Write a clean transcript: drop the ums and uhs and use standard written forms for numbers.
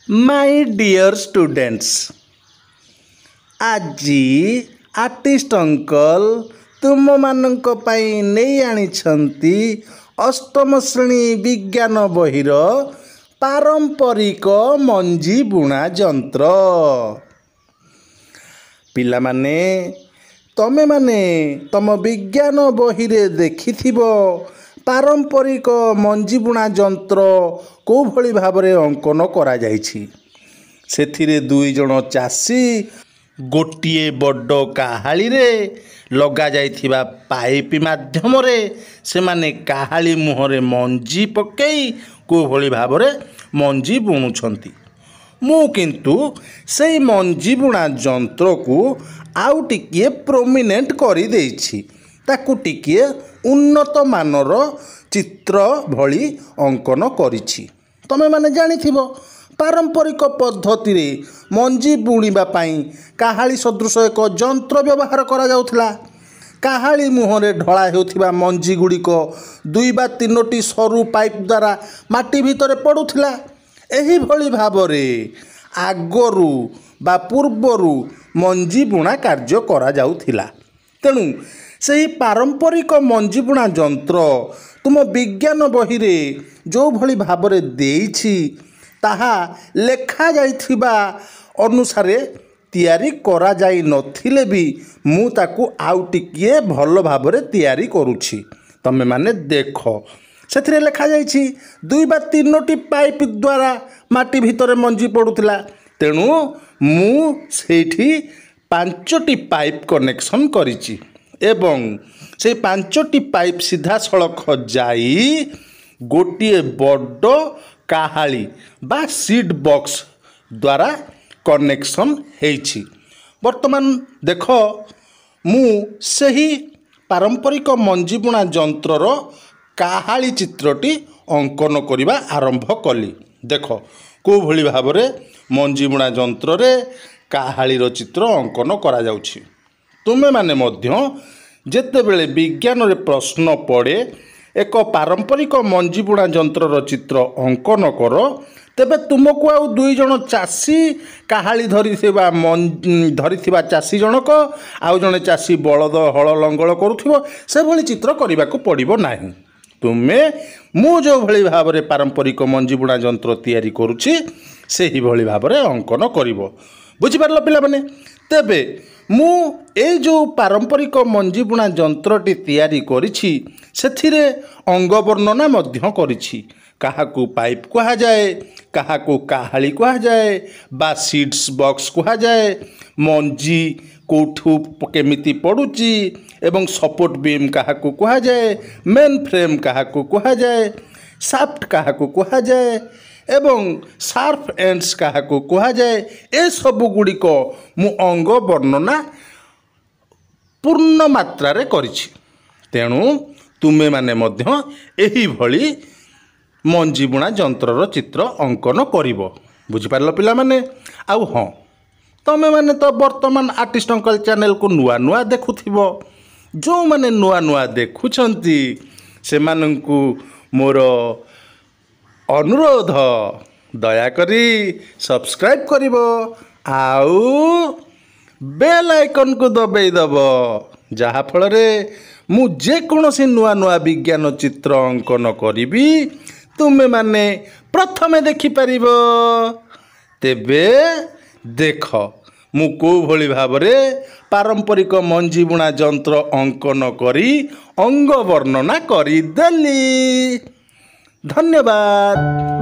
My dear students, आजी artist uncle तुम मानक पाई नहीं आनिछंती अष्टम श्रेणी विज्ञान बहिर पारंपरिक मंजी बुणा यंत्र। पिला माने तमे माने तम विज्ञान बहिरे देखिथिबो पारंपरिक मंजी बुणा यंत्र को भली भाबरे अंकन करा जायछि। सेथिरे दुई जण चासी गोटिए बड्ड काहाली रे लगा जाइथिबा पाइप माध्यम रे से माने काहाली मुहरे मंजी पकई को भली भाबरे मंजी बुणुछंती। मु किंतु सेई मंजी बुणा यंत्र को आउ टिकिए प्रोमिनेंट करी देइछि, ताकू टिकिए उन्नत मानर चित्र भली अंकन करिछि। तमे माने जानिथिबो पारंपरिक पद्धति रे मंजी बुणिबा पाई काहाली सदृश एक यंत्र व्यवहार करा जाउथला। काहाली मुहरे ढळा हेउथिबा मंजी गुड़िक दुई बा तीनोटी सरू पाइप द्वारा माटी भितरे पड़ुथिला। एही भली भाबरे आगरू बा पूर्वरू मंजी बुणा कार्य करा जाउथिला। तेणु सही पारंपरिक मंजी बुणा यंत्र तुम विज्ञान बहिरे जो भली भाबरे देइछि ताहा लेखा जाइथिबा अनुसारे तैयारी करा जाई नथिले भी मु ताकू आउ टिकिए भल भाबरे तैयारी करूछि। तमे माने देखो सेथिरे लेखा जाइछि दुई बा तीनोटी पाइप द्वारा माटी भितरे मंजी पड़ुथिला। तेणु मु सेठी पांचटी पाइप कनेक्शन करिछि एवं से पांचटी पाइप सीधा सड़क जाई गोटिए बड्ड काहाली बा सीड बॉक्स द्वारा कनेक्शन हेछि। वर्तमान देख मु सही पारंपरिक मंजी बुणा यंत्रर काहाली चित्रटी अंकन करिबा आरंभ कली। देख को भली भाबरे मंजी बुणा यंत्र रे काहालीर चित्र अंकन करा जाउछि। तुमे माने मध्य जेतेबेले विज्ञान रे प्रश्न पड़े एक पारंपरिक मंजी बुणा यंत्रर चित्र अंकन कर, तेबे तुमको आउ दुई जण चासी काहाली धरिथिबा चासी जनक आउ जणे चासी बलद हल लंगल करुथिबो से भली चित्र करिबाको पड़िबो नाही। तुमे मु जो भली भाबरे पारंपरिक मंजी बुणा यंत्र तैयारी करूछि सेही भली भाबरे अंकन करिवो। बुझि पारलो पिला माने? तेबे मु ए जो पारंपरिक मंजी बुणा यंत्रटी तैयारी करिछि सेथिरे अंग वर्णना मध्य करिछि। काहाकू पाइप कहा जाए, काहाकू काहाली कहा जाए बा सीड्स बॉक्स कहा जाए, मंजी कोठू केमिति पड़ुची एवं सपोर्ट बीम काहाकू कहा जाए, मेन फ्रेम काहाकू कहा जाए, साफ्ट काहाकू कहा जाए एवं शार्प एंड्स काहाकू कहा जाए। ए सब गुड़िक मु अंग वर्णना पूर्ण मात्रा रे करिछि। तेणु तुमे माने मध्य एही भली मंजी बुणा यंत्रर चित्र अंकन करिवो। बुझि पारलो पिला माने? आउ हाँ, तमे माने तो वर्तमान आर्टिस्ट अंकल चैनल को नुआ नुआ देखुथिबो। जो माने नुआ नुआ देखुछंती से माननकु मोर अनुरोध दया करी सब्सक्राइब करिवो आउ बेल आइकन को दबाई दबो, जहा फल रे मु जे कोनोसी नुआ नुआ विज्ञान चित्र अंकन करिबी तुमे माने प्रथमे देखि परिबो। तेबे देख मु को भली भाबरे पारंपरिक मंजी बुणा यंत्र अंकन करी अंग वर्णना करी देली। धन्यवाद।